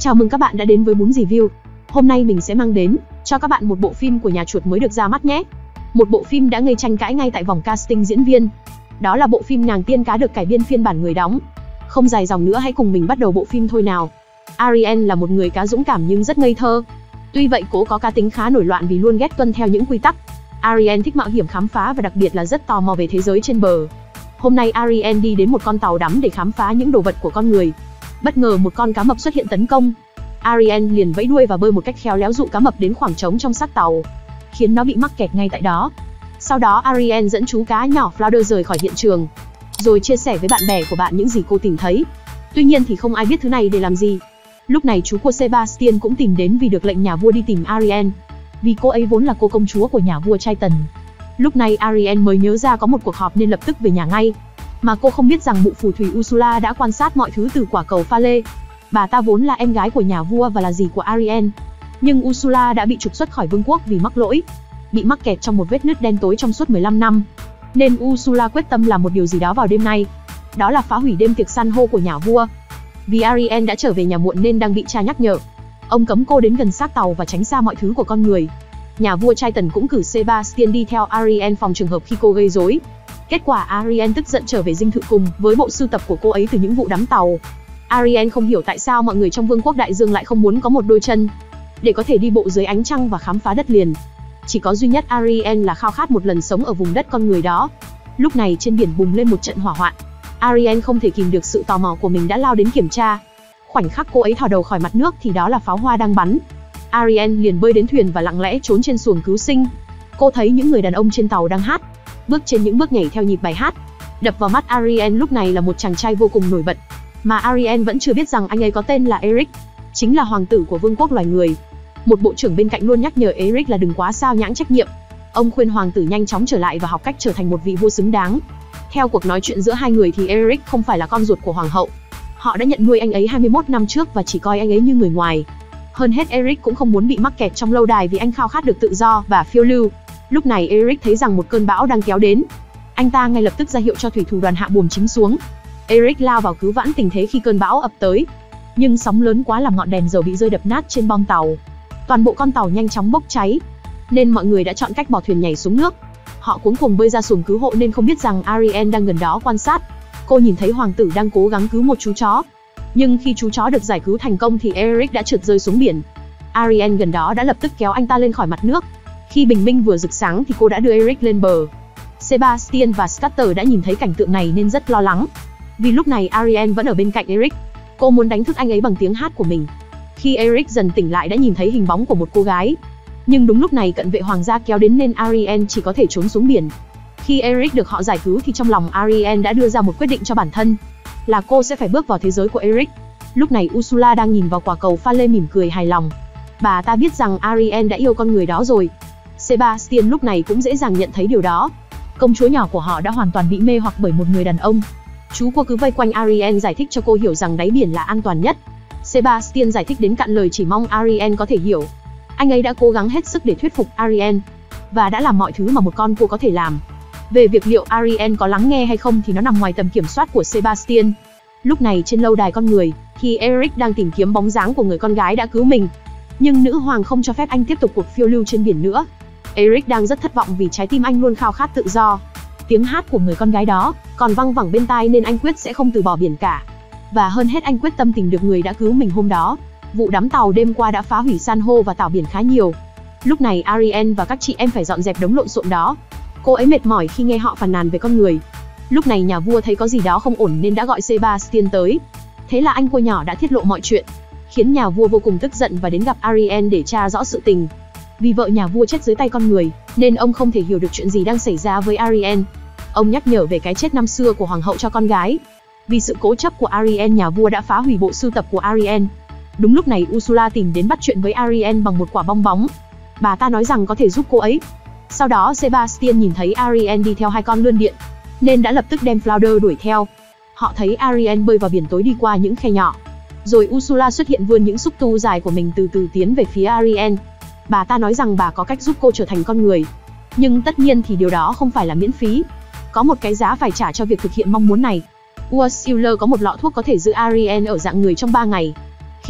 Chào mừng các bạn đã đến với Bún Review. Hôm nay mình sẽ mang đến cho các bạn một bộ phim của nhà chuột mới được ra mắt nhé. Một bộ phim đã gây tranh cãi ngay tại vòng casting diễn viên. Đó là bộ phim Nàng Tiên Cá được cải biên phiên bản người đóng. Không dài dòng nữa, hãy cùng mình bắt đầu bộ phim thôi nào. Ariel là một người cá dũng cảm nhưng rất ngây thơ. Tuy vậy cô có cá tính khá nổi loạn vì luôn ghét tuân theo những quy tắc. Ariel thích mạo hiểm khám phá và đặc biệt là rất tò mò về thế giới trên bờ. Hôm nay Ariel đi đến một con tàu đắm để khám phá những đồ vật của con người. Bất ngờ một con cá mập xuất hiện tấn công. Ariel liền vẫy đuôi và bơi một cách khéo léo dụ cá mập đến khoảng trống trong xác tàu, khiến nó bị mắc kẹt ngay tại đó. Sau đó Ariel dẫn chú cá nhỏ Flounder rời khỏi hiện trường, rồi chia sẻ với bạn bè của bạn những gì cô tìm thấy. Tuy nhiên thì không ai biết thứ này để làm gì. Lúc này chú của Sebastian cũng tìm đến vì được lệnh nhà vua đi tìm Ariel, vì cô ấy vốn là cô công chúa của nhà vua Triton. Lúc này Ariel mới nhớ ra có một cuộc họp nên lập tức về nhà ngay. Mà cô không biết rằng mụ phù thủy Ursula đã quan sát mọi thứ từ quả cầu pha lê. Bà ta vốn là em gái của nhà vua và là dì của Ariel. Nhưng Ursula đã bị trục xuất khỏi vương quốc vì mắc lỗi, bị mắc kẹt trong một vết nứt đen tối trong suốt 15 năm. Nên Ursula quyết tâm làm một điều gì đó vào đêm nay. Đó là phá hủy đêm tiệc san hô của nhà vua. Vì Ariel đã trở về nhà muộn nên đang bị cha nhắc nhở. Ông cấm cô đến gần xác tàu và tránh xa mọi thứ của con người. Nhà vua Triton cũng cử Sebastian đi theo Ariel phòng trường hợp khi cô gây rối. Kết quả Ariel tức giận trở về dinh thự cùng với bộ sưu tập của cô ấy từ những vụ đắm tàu. Ariel không hiểu tại sao mọi người trong vương quốc đại dương lại không muốn có một đôi chân để có thể đi bộ dưới ánh trăng và khám phá đất liền. Chỉ có duy nhất Ariel là khao khát một lần sống ở vùng đất con người đó. Lúc này trên biển bùng lên một trận hỏa hoạn. Ariel không thể kìm được sự tò mò của mình đã lao đến kiểm tra. Khoảnh khắc cô ấy thò đầu khỏi mặt nước thì đó là pháo hoa đang bắn. Ariel liền bơi đến thuyền và lặng lẽ trốn trên xuồng cứu sinh. Cô thấy những người đàn ông trên tàu đang hát, bước trên những bước nhảy theo nhịp bài hát. Đập vào mắt Ariel lúc này là một chàng trai vô cùng nổi bật, mà Ariel vẫn chưa biết rằng anh ấy có tên là Eric, chính là hoàng tử của vương quốc loài người. Một bộ trưởng bên cạnh luôn nhắc nhở Eric là đừng quá sao nhãng trách nhiệm. Ông khuyên hoàng tử nhanh chóng trở lại và học cách trở thành một vị vua xứng đáng. Theo cuộc nói chuyện giữa hai người thì Eric không phải là con ruột của hoàng hậu. Họ đã nhận nuôi anh ấy 21 năm trước và chỉ coi anh ấy như người ngoài. Hơn hết, Eric cũng không muốn bị mắc kẹt trong lâu đài vì anh khao khát được tự do và phiêu lưu. Lúc này Eric thấy rằng một cơn bão đang kéo đến. Anh ta ngay lập tức ra hiệu cho thủy thủ đoàn hạ buồm chính xuống. Eric lao vào cứu vãn tình thế khi cơn bão ập tới. Nhưng sóng lớn quá làm ngọn đèn dầu bị rơi đập nát trên bong tàu. Toàn bộ con tàu nhanh chóng bốc cháy, nên mọi người đã chọn cách bỏ thuyền nhảy xuống nước. Họ cuống cuồng bơi ra xuồng cứu hộ nên không biết rằng Ariel đang gần đó quan sát. Cô nhìn thấy hoàng tử đang cố gắng cứu một chú chó. Nhưng khi chú chó được giải cứu thành công thì Eric đã trượt rơi xuống biển. Ariel gần đó đã lập tức kéo anh ta lên khỏi mặt nước. Khi bình minh vừa rực sáng thì cô đã đưa Eric lên bờ. Sebastian và Scatter đã nhìn thấy cảnh tượng này nên rất lo lắng. Vì lúc này Ariel vẫn ở bên cạnh Eric. Cô muốn đánh thức anh ấy bằng tiếng hát của mình. Khi Eric dần tỉnh lại đã nhìn thấy hình bóng của một cô gái. Nhưng đúng lúc này cận vệ hoàng gia kéo đến nên Ariel chỉ có thể trốn xuống biển. Khi Eric được họ giải cứu thì trong lòng Ariel đã đưa ra một quyết định cho bản thân, là cô sẽ phải bước vào thế giới của Eric. Lúc này Ursula đang nhìn vào quả cầu pha lê mỉm cười hài lòng. Bà ta biết rằng Ariel đã yêu con người đó rồi. Sebastian lúc này cũng dễ dàng nhận thấy điều đó. Công chúa nhỏ của họ đã hoàn toàn bị mê hoặc bởi một người đàn ông. Chú cô cứ vây quanh Ariel giải thích cho cô hiểu rằng đáy biển là an toàn nhất. Sebastian giải thích đến cạn lời chỉ mong Ariel có thể hiểu. Anh ấy đã cố gắng hết sức để thuyết phục Ariel, và đã làm mọi thứ mà một con cua có thể làm. Về việc liệu Ariel có lắng nghe hay không thì nó nằm ngoài tầm kiểm soát của Sebastian. Lúc này trên lâu đài con người, thì Eric đang tìm kiếm bóng dáng của người con gái đã cứu mình. Nhưng nữ hoàng không cho phép anh tiếp tục cuộc phiêu lưu trên biển nữa. Eric đang rất thất vọng vì trái tim anh luôn khao khát tự do. Tiếng hát của người con gái đó còn văng vẳng bên tai nên anh quyết sẽ không từ bỏ biển cả. Và hơn hết anh quyết tâm tìm được người đã cứu mình hôm đó. Vụ đắm tàu đêm qua đã phá hủy san hô và tảo biển khá nhiều. Lúc này Ariel và các chị em phải dọn dẹp đống lộn xộn đó. Cô ấy mệt mỏi khi nghe họ phàn nàn về con người. Lúc này nhà vua thấy có gì đó không ổn nên đã gọi Sebastian tới. Thế là anh cua nhỏ đã tiết lộ mọi chuyện, khiến nhà vua vô cùng tức giận và đến gặp Ariel để tra rõ sự tình. Vì vợ nhà vua chết dưới tay con người, nên ông không thể hiểu được chuyện gì đang xảy ra với Ariel. Ông nhắc nhở về cái chết năm xưa của hoàng hậu cho con gái. Vì sự cố chấp của Ariel, nhà vua đã phá hủy bộ sưu tập của Ariel. Đúng lúc này Ursula tìm đến bắt chuyện với Ariel bằng một quả bong bóng. Bà ta nói rằng có thể giúp cô ấy. Sau đó Sebastian nhìn thấy Ariel đi theo hai con lươn điện, nên đã lập tức đem Flounder đuổi theo. Họ thấy Ariel bơi vào biển tối đi qua những khe nhỏ. Rồi Ursula xuất hiện vươn những xúc tu dài của mình từ từ tiến về phía Ariel. Bà ta nói rằng bà có cách giúp cô trở thành con người. Nhưng tất nhiên thì điều đó không phải là miễn phí. Có một cái giá phải trả cho việc thực hiện mong muốn này. Ursula có một lọ thuốc có thể giữ Ariel ở dạng người trong 3 ngày. Khi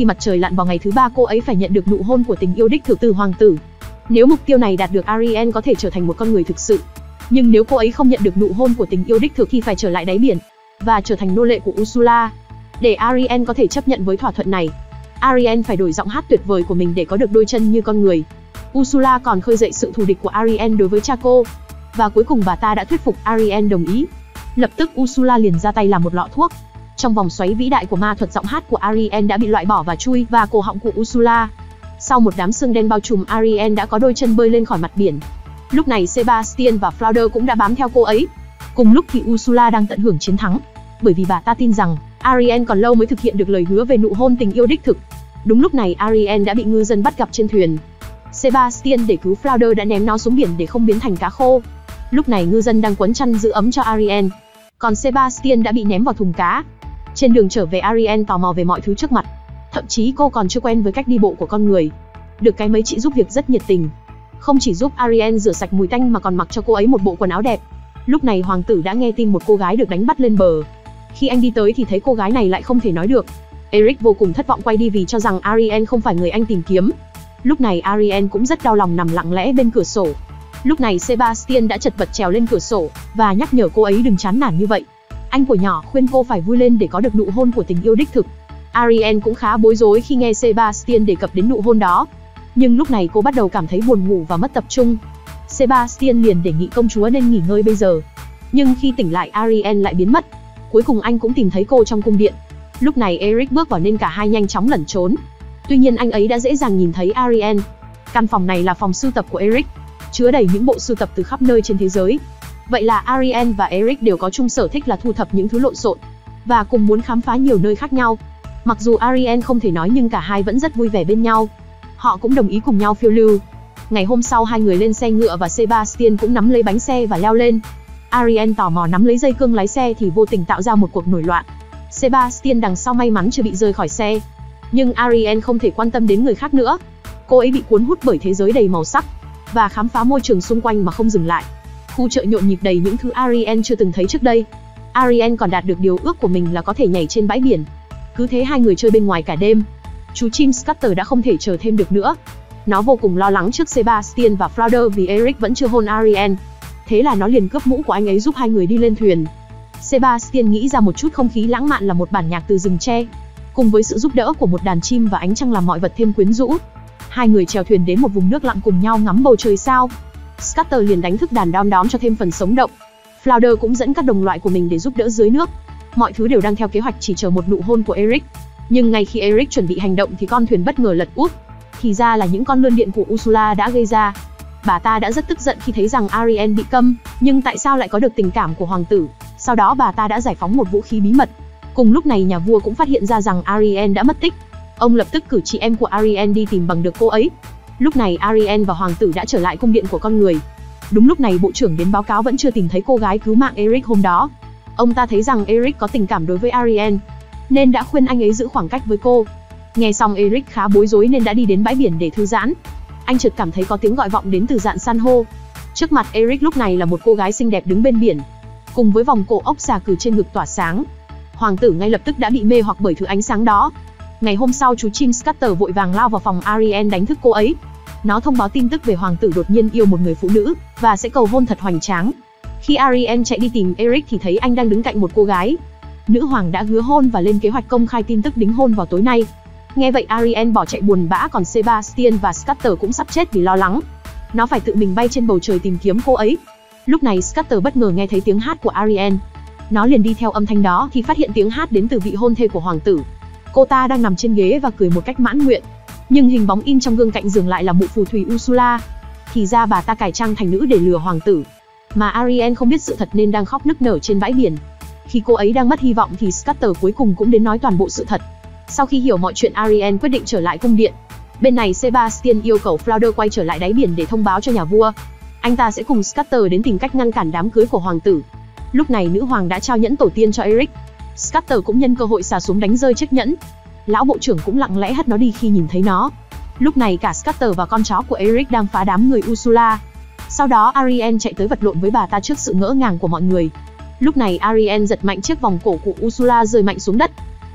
khi mặt trời lặn vào ngày thứ 3 cô ấy phải nhận được nụ hôn của tình yêu đích thực từ hoàng tử. Nếu mục tiêu này đạt được, Ariel có thể trở thành một con người thực sự. Nhưng nếu cô ấy không nhận được nụ hôn của tình yêu đích thực thì phải trở lại đáy biển và trở thành nô lệ của Ursula. Để Ariel có thể chấp nhận với thỏa thuận này, Ariel phải đổi giọng hát tuyệt vời của mình để có được đôi chân như con người. Ursula còn khơi dậy sự thù địch của Ariel đối với cha cô. Và cuối cùng bà ta đã thuyết phục Ariel đồng ý. Lập tức Ursula liền ra tay làm một lọ thuốc. Trong vòng xoáy vĩ đại của ma thuật, giọng hát của Ariel đã bị loại bỏ và chui vào cổ họng của Ursula. Sau một đám sương đen bao trùm, Ariel đã có đôi chân bơi lên khỏi mặt biển. Lúc này Sebastian và Flounder cũng đã bám theo cô ấy. Cùng lúc thì Ursula đang tận hưởng chiến thắng, bởi vì bà ta tin rằng Ariel còn lâu mới thực hiện được lời hứa về nụ hôn tình yêu đích thực. Đúng lúc này Ariel đã bị ngư dân bắt gặp trên thuyền. Sebastian để cứu Flounder đã ném nó xuống biển để không biến thành cá khô. Lúc này ngư dân đang quấn chăn giữ ấm cho Ariel, còn Sebastian đã bị ném vào thùng cá. Trên đường trở về, Ariel tò mò về mọi thứ trước mặt. Thậm chí cô còn chưa quen với cách đi bộ của con người. Được cái mấy chị giúp việc rất nhiệt tình, không chỉ giúp Ariel rửa sạch mùi tanh mà còn mặc cho cô ấy một bộ quần áo đẹp. Lúc này hoàng tử đã nghe tin một cô gái được đánh bắt lên bờ. Khi anh đi tới thì thấy cô gái này lại không thể nói được. Eric vô cùng thất vọng quay đi vì cho rằng Ariel không phải người anh tìm kiếm. Lúc này Ariel cũng rất đau lòng nằm lặng lẽ bên cửa sổ. Lúc này Sebastian đã chật vật trèo lên cửa sổ và nhắc nhở cô ấy đừng chán nản như vậy. Anh của nhỏ khuyên cô phải vui lên để có được nụ hôn của tình yêu đích thực. Ariel cũng khá bối rối khi nghe Sebastian đề cập đến nụ hôn đó. Nhưng lúc này cô bắt đầu cảm thấy buồn ngủ và mất tập trung. Sebastian liền đề nghị công chúa nên nghỉ ngơi bây giờ. Nhưng khi tỉnh lại, Ariel lại biến mất. Cuối cùng anh cũng tìm thấy cô trong cung điện. Lúc này Eric bước vào nên cả hai nhanh chóng lẩn trốn. Tuy nhiên anh ấy đã dễ dàng nhìn thấy Ariel. Căn phòng này là phòng sưu tập của Eric, chứa đầy những bộ sưu tập từ khắp nơi trên thế giới. Vậy là Ariel và Eric đều có chung sở thích là thu thập những thứ lộn xộn và cùng muốn khám phá nhiều nơi khác nhau. Mặc dù Ariel không thể nói nhưng cả hai vẫn rất vui vẻ bên nhau. Họ cũng đồng ý cùng nhau phiêu lưu. Ngày hôm sau, hai người lên xe ngựa và Sebastian cũng nắm lấy bánh xe và leo lên. Ariel tò mò nắm lấy dây cương lái xe thì vô tình tạo ra một cuộc nổi loạn. Sebastian đằng sau may mắn chưa bị rơi khỏi xe. Nhưng Ariel không thể quan tâm đến người khác nữa. Cô ấy bị cuốn hút bởi thế giới đầy màu sắc và khám phá môi trường xung quanh mà không dừng lại. Khu chợ nhộn nhịp đầy những thứ Ariel chưa từng thấy trước đây. Ariel còn đạt được điều ước của mình là có thể nhảy trên bãi biển. Cứ thế hai người chơi bên ngoài cả đêm. Chú chim Scatter đã không thể chờ thêm được nữa. Nó vô cùng lo lắng trước Sebastian và Flounder vì Eric vẫn chưa hôn Ariel. Thế là nó liền cướp mũ của anh ấy giúp hai người đi lên thuyền. Sebastian nghĩ ra một chút không khí lãng mạn là một bản nhạc từ rừng tre, cùng với sự giúp đỡ của một đàn chim và ánh trăng làm mọi vật thêm quyến rũ. Hai người chèo thuyền đến một vùng nước lặng cùng nhau ngắm bầu trời sao. Scatter liền đánh thức đàn đom đóm cho thêm phần sống động. Flounder cũng dẫn các đồng loại của mình để giúp đỡ dưới nước. Mọi thứ đều đang theo kế hoạch, chỉ chờ một nụ hôn của Eric. Nhưng ngay khi Eric chuẩn bị hành động thì con thuyền bất ngờ lật úp. Thì ra là những con lươn điện của Ursula đã gây ra. Bà ta đã rất tức giận khi thấy rằng Ariel bị câm, nhưng tại sao lại có được tình cảm của hoàng tử. Sau đó bà ta đã giải phóng một vũ khí bí mật. Cùng lúc này nhà vua cũng phát hiện ra rằng Ariel đã mất tích. Ông lập tức cử chị em của Ariel đi tìm bằng được cô ấy. Lúc này Ariel và hoàng tử đã trở lại cung điện của con người. Đúng lúc này bộ trưởng đến báo cáo vẫn chưa tìm thấy cô gái cứu mạng Eric hôm đó. Ông ta thấy rằng Eric có tình cảm đối với Ariel, nên đã khuyên anh ấy giữ khoảng cách với cô. Nghe xong Eric khá bối rối nên đã đi đến bãi biển để thư giãn. Anh chợt cảm thấy có tiếng gọi vọng đến từ rạn san hô. Trước mặt Eric lúc này là một cô gái xinh đẹp đứng bên biển, cùng với vòng cổ ốc xà cừ trên ngực tỏa sáng. Hoàng tử ngay lập tức đã bị mê hoặc bởi thứ ánh sáng đó. Ngày hôm sau, chú chim Scatter vội vàng lao vào phòng Ariel đánh thức cô ấy. Nó thông báo tin tức về hoàng tử đột nhiên yêu một người phụ nữ và sẽ cầu hôn thật hoành tráng. Khi Ariel chạy đi tìm Eric thì thấy anh đang đứng cạnh một cô gái. Nữ hoàng đã hứa hôn và lên kế hoạch công khai tin tức đính hôn vào tối nay. Nghe vậy Ariel bỏ chạy buồn bã, còn Sebastian và Scatter cũng sắp chết vì lo lắng. Nó phải tự mình bay trên bầu trời tìm kiếm cô ấy. Lúc này Scatter bất ngờ nghe thấy tiếng hát của Ariel. Nó liền đi theo âm thanh đó thì phát hiện tiếng hát đến từ vị hôn thê của hoàng tử. Cô ta đang nằm trên ghế và cười một cách mãn nguyện. Nhưng hình bóng in trong gương cạnh giường lại là mụ phù thủy Ursula. Thì ra bà ta cải trang thành nữ để lừa hoàng tử. Mà Ariel không biết sự thật nên đang khóc nức nở trên bãi biển. Khi cô ấy đang mất hy vọng thì Scatter cuối cùng cũng đến nói toàn bộ sự thật. Sau khi hiểu mọi chuyện, Ariel quyết định trở lại cung điện. Bên này Sebastian yêu cầu Flounder quay trở lại đáy biển để thông báo cho nhà vua. Anh ta sẽ cùng Scatter đến tìm cách ngăn cản đám cưới của hoàng tử. Lúc này nữ hoàng đã trao nhẫn tổ tiên cho Eric. Scatter cũng nhân cơ hội xà súng đánh rơi chiếc nhẫn. Lão bộ trưởng cũng lặng lẽ hất nó đi khi nhìn thấy nó. Lúc này cả Scatter và con chó của Eric đang phá đám người Ursula. Sau đó Ariel chạy tới vật lộn với bà ta trước sự ngỡ ngàng của mọi người. Lúc này Ariel giật mạnh chiếc vòng cổ của Ursula rơi mạnh xuống đất.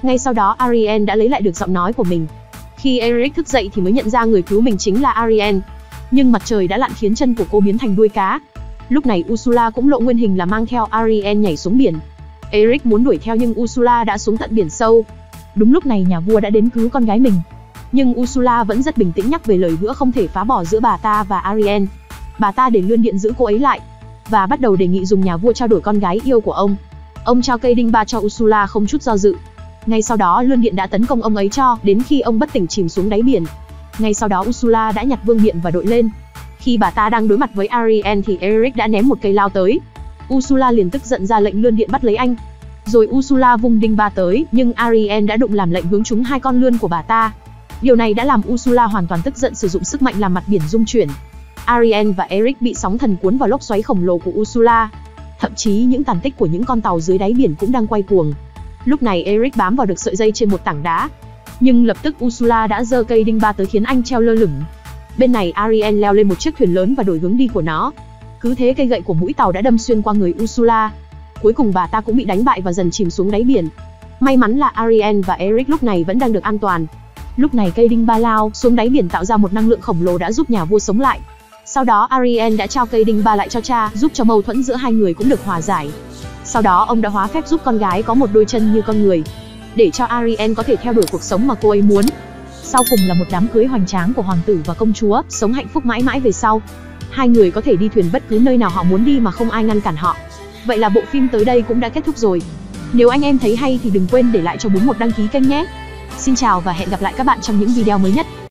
Ngay sau đó Ariel đã lấy lại được giọng nói của mình. Khi Eric thức dậy thì mới nhận ra người cứu mình chính là Ariel. Nhưng mặt trời đã lặn khiến chân của cô biến thành đuôi cá. Lúc này Ursula cũng lộ nguyên hình là mang theo Ariel nhảy xuống biển. Eric muốn đuổi theo nhưng Ursula đã xuống tận biển sâu. Đúng lúc này nhà vua đã đến cứu con gái mình. Nhưng Ursula vẫn rất bình tĩnh nhắc về lời hứa không thể phá bỏ giữa bà ta và Ariel. Bà ta để Lươn Điện giữ cô ấy lại và bắt đầu đề nghị dùng nhà vua trao đổi con gái yêu của ông. Ông trao cây đinh ba cho Ursula không chút do dự. Ngay sau đó Lươn Điện đã tấn công ông ấy cho đến khi ông bất tỉnh chìm xuống đáy biển. Ngay sau đó Ursula đã nhặt vương miện và đội lên. Khi bà ta đang đối mặt với Ariel thì Eric đã ném một cây lao tới. Ursula liền tức giận ra lệnh Lươn Điện bắt lấy anh. Rồi Ursula vung đinh ba tới, nhưng Ariel đã đụng làm lệnh hướng trúng hai con lươn của bà ta. Điều này đã làm Ursula hoàn toàn tức giận, sử dụng sức mạnh làm mặt biển rung chuyển. Ariel và Eric bị sóng thần cuốn vào lốc xoáy khổng lồ của Ursula. Thậm chí những tàn tích của những con tàu dưới đáy biển cũng đang quay cuồng. Lúc này Eric bám vào được sợi dây trên một tảng đá. Nhưng lập tức Ursula đã giơ cây đinh ba tới khiến anh treo lơ lửng. Bên này Ariel leo lên một chiếc thuyền lớn và đổi hướng đi của nó. Cứ thế cây gậy của mũi tàu đã đâm xuyên qua người Ursula. Cuối cùng bà ta cũng bị đánh bại và dần chìm xuống đáy biển. May mắn là Ariel và Eric lúc này vẫn đang được an toàn. Lúc này cây đinh ba lao xuống đáy biển tạo ra một năng lượng khổng lồ đã giúp nhà vua sống lại. Sau đó Ariel đã trao cây đinh ba lại cho cha, giúp cho mâu thuẫn giữa hai người cũng được hòa giải. Sau đó ông đã hóa phép giúp con gái có một đôi chân như con người, để cho Ariel có thể theo đuổi cuộc sống mà cô ấy muốn. Sau cùng là một đám cưới hoành tráng của hoàng tử và công chúa, sống hạnh phúc mãi mãi về sau. Hai người có thể đi thuyền bất cứ nơi nào họ muốn đi mà không ai ngăn cản họ. Vậy là bộ phim tới đây cũng đã kết thúc rồi. Nếu anh em thấy hay thì đừng quên để lại cho 41 đăng ký kênh nhé. Xin chào và hẹn gặp lại các bạn trong những video mới nhất.